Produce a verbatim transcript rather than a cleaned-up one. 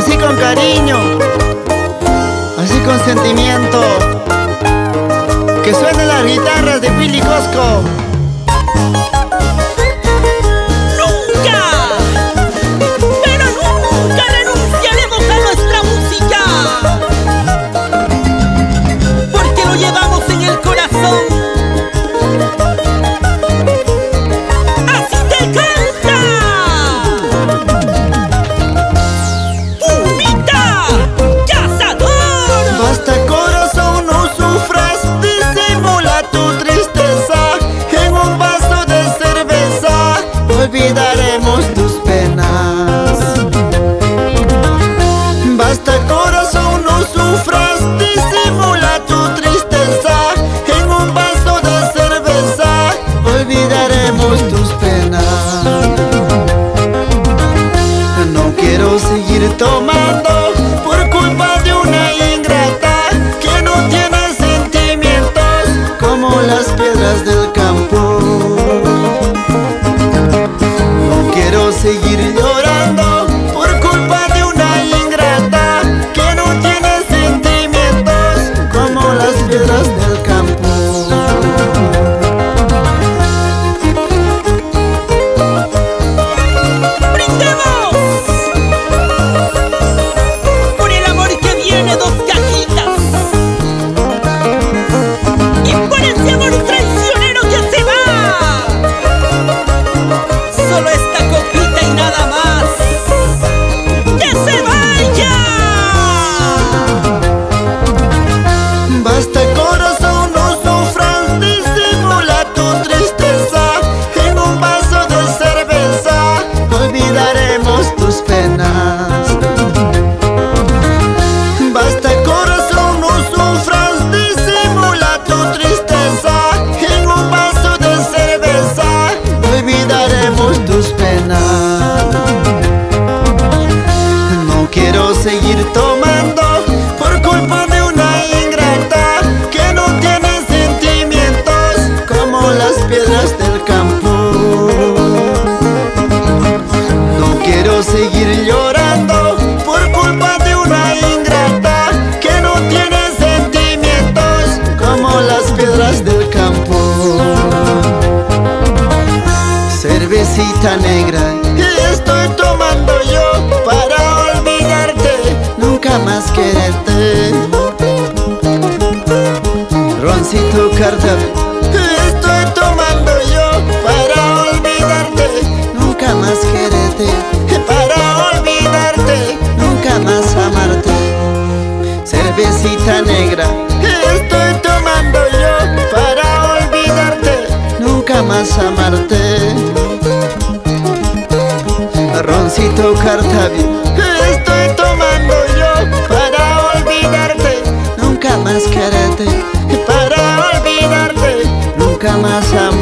así con cariño, así con sentimiento. Que suenen las guitarras de Willy Cosco. Olvidaremos tus penas. Basta corazón, no sufras, disimula tu tristeza. En un vaso de cerveza olvidaremos tus penas. No quiero seguir tomando por culpa de una ingrata que no tiene sentimientos como las piedras del campo. Seguir llorando por culpa de una ingrata que no tiene sentimientos como las piedras del campo. ¡Brindemos! Por el amor que viene dos cajitas y por ese amor traicionero que se va. Solo esta copita y nada más. ¡Que se vaya! Basta corazón, no sufras, disimula tu tristeza. En un vaso de cerveza olvidaremos tus penas. Basta corazón, no sufras, disimula tu tristeza. En un vaso de cerveza olvidaremos tus penas. No quiero seguir tomando por culpa de una ingrata que no tiene sentimientos como las piedras del campo. No quiero seguir llorando por culpa de una ingrata que no tiene sentimientos como las piedras del campo. Cervecita negra estoy tomando yo para olvidarte, nunca más quererte. Roncito cardavel estoy tomando yo para olvidarte, nunca más quererte. Para olvidarte, nunca más amarte. Cervecita negra estoy tomando yo para olvidarte, nunca más amarte. Roncito cardavel estoy tomando yo para olvidarte, nunca más quererte. Para olvidarte, nunca más amarte.